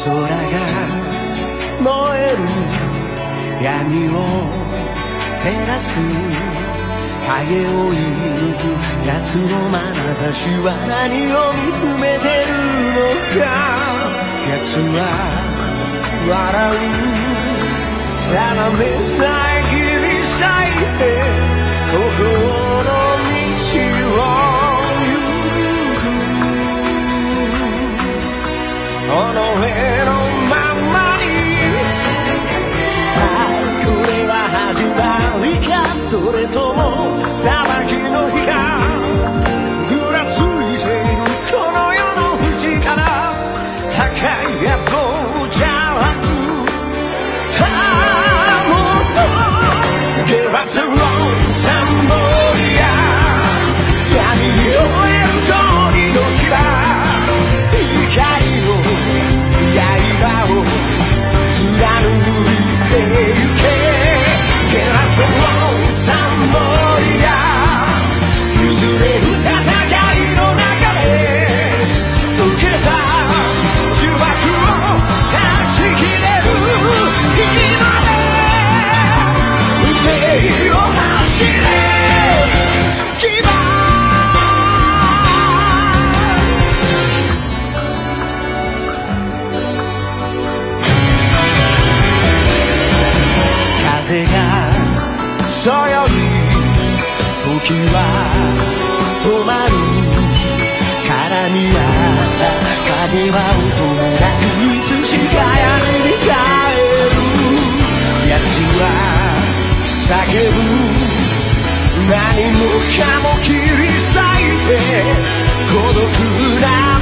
空が燃える闇を照らす影を射抜く奴の眼差しは何を見つめてるのか。奴は笑う定めさえ切り裂いて心の道を行く。この絵のままにこれは始まりかそれとも裁きの日か。ぐらついているこの世の淵から破壊や棒じゃなくGive up the road, somebody 闇に燃える鳥の牙光の刃を貫いてゆけ Give up the road, somebody 譲れる戦いの中で受けた呪縛を断ち切れる今目を走れ牙風がそよぎ時は止まる絡み合った影は音なくいつしか闇に変える奴は叫ぶ何もかも切り裂いて孤独な